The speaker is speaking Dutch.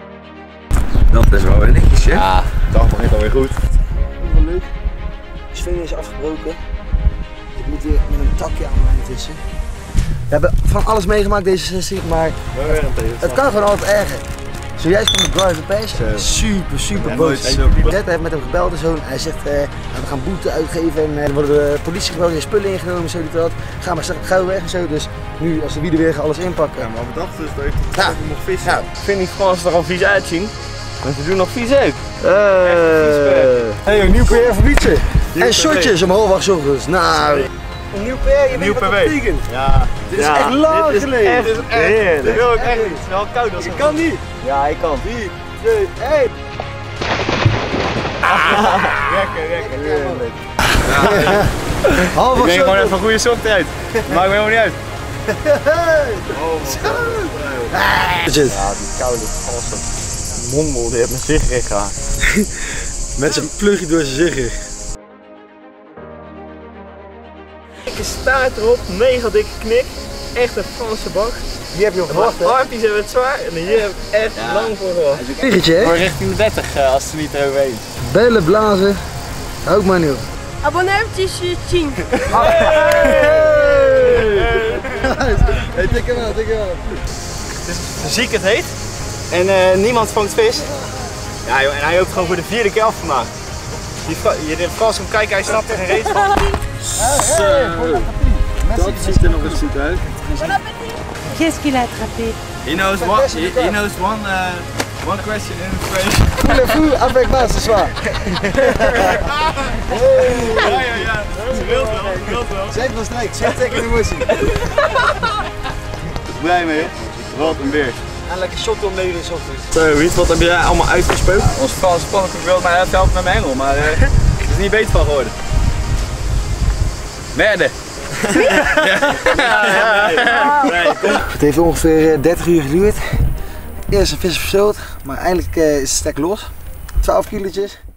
Dat is wel weer netjes, hè? Ja, Dat begint alweer goed. Wel leuk. De sfeer is afgebroken. Ik moet weer met een takje aan mijn vissen. We hebben van alles meegemaakt deze sessie, maar het kan gewoon altijd erger. Zojuist kwam de driver pace, super boos. Red heeft met hem gebeld en zo. Hij zegt, we gaan boete uitgeven en er worden de politie gewoon in spullen ingenomen, zo dit dat. Ga maar straks gauw weg en zo. Dus nu als de wieden weer gaan alles inpakken. Ja, maar we dachten dus dat je nog vissen. Ja. ik vind die Fransen er al vies uitzien. Maar ze doen nog vies uit. Hey, een nieuw PR voor Wietse. En shotjes om 8:30 Nou. Een nieuw PR, je Nieuw bent PW. wat vegan. Ja. Dit is echt lang geleden. Dit is echt heerlijk. Dit wil ik echt. Het is wel koud als Ik kan niet. Ja, ik kan. 3, 2, 1. Lekker. Half Ik denk gewoon even een goede sok uit. Maakt me helemaal niet uit. Ja, die koude Franse mongol die heeft mijn zicht gehad. met zijn plugje door zijn zigger. Dikke staart erop, mega dikke knik. Echt een Franse bak. Die heb je op gewacht, hè? Armpjes hebben het zwaar en hier heb ik echt lang voor gewacht. Vliegetje, hè? Voor richting de 30 als ze niet eroverheen. Bellen, blazen. Ook maar nieuw. Abonnez-vous sur Team. Hey, tik hem aan, tik hem aan. Het is ziek het heet. En niemand vangt vis. Ja joh, en hij hoopt gewoon voor de 4e keer afgemaakt. De Frans komt kijken, hij snapt er geen reet van. Dat ziet er nog eens goed uit. Qu'est-ce qu'il a attrapé? He knows one question in French. Voulez-vous avec moi ce soir? Ja. Ze wilt wel. Zeg van strijk, zet tegen de moesie. Blij mee, joh. Wat een beer. En lekker shot om 9 uur 's ochtends. Zo, Wiet, wat heb je allemaal uitgespeeld? Ons Franse pannenkoek wil mij helpen met mijn hengel, maar het is niet beter van geworden. Merde! Het heeft ongeveer 30 uur geduurd. Eerst een vis versloot, maar eindelijk is het stek los. 12 kilo's.